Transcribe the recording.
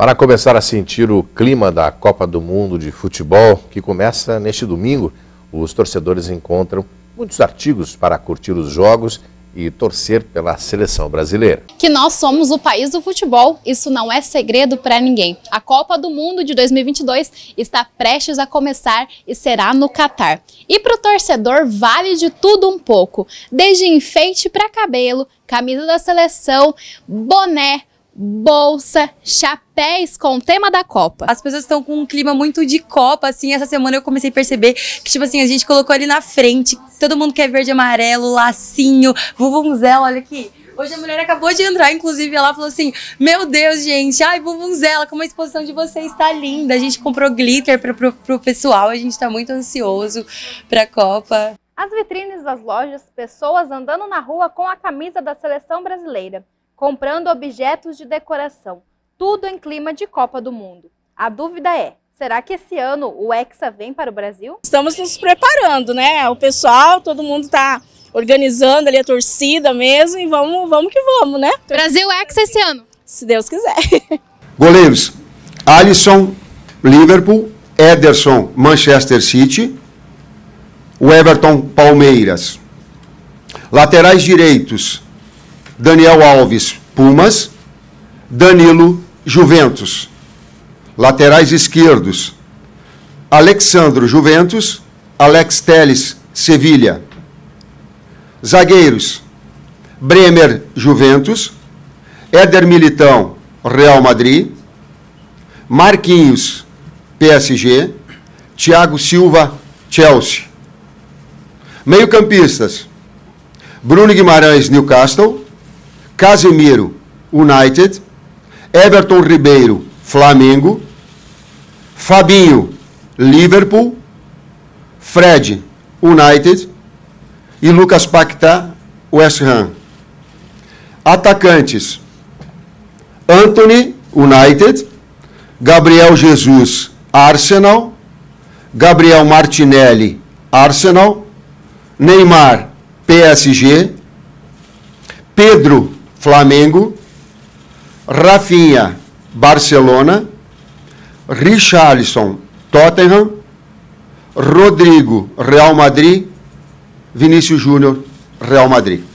Para começar a sentir o clima da Copa do Mundo de Futebol, que começa neste domingo, os torcedores encontram muitos artigos para curtir os jogos e torcer pela seleção brasileira. Que nós somos o país do futebol, isso não é segredo para ninguém. A Copa do Mundo de 2022 está prestes a começar e será no Catar. E para o torcedor vale de tudo um pouco, desde enfeite para cabelo, camisa da seleção, boné, bolsa, chapéus com o tema da Copa. As pessoas estão com um clima muito de Copa, assim, essa semana eu comecei a perceber que, tipo assim, a gente colocou ali na frente, todo mundo quer verde e amarelo, lacinho, vuvuzela, olha aqui. Hoje a mulher acabou de entrar, inclusive, ela falou assim, meu Deus, gente, ai, vuvuzela, como a exposição de vocês está linda. A gente comprou glitter pro pessoal, a gente tá muito ansioso pra Copa. As vitrines das lojas, pessoas andando na rua com a camisa da seleção brasileira, comprando objetos de decoração, tudo em clima de Copa do Mundo. A dúvida é, será que esse ano o Hexa vem para o Brasil? Estamos nos preparando, né? O pessoal, todo mundo está organizando ali a torcida mesmo e vamos que vamos, né? Brasil Hexa esse ano. Se Deus quiser. Goleiros, Alisson, Liverpool, Ederson, Manchester City, o Everton, Palmeiras. Laterais direitos, Daniel Alves, Pumas, Danilo, Juventus. Laterais esquerdos, Alexandro, Juventus, Alex Telles, Sevilha. Zagueiros, Bremer, Juventus, Éder Militão, Real Madrid, Marquinhos, PSG, Thiago Silva, Chelsea. Meio-campistas, Bruno Guimarães, Newcastle, Casemiro, United, Everton Ribeiro, Flamengo, Fabinho, Liverpool, Fred, United e Lucas Paquetá, West Ham. Atacantes, Antony, United, Gabriel Jesus, Arsenal, Gabriel Martinelli, Arsenal, Neymar, PSG, Pedro, Flamengo, Rafinha, Barcelona, Richarlison, Tottenham, Rodrigo, Real Madrid, Vinícius Júnior, Real Madrid.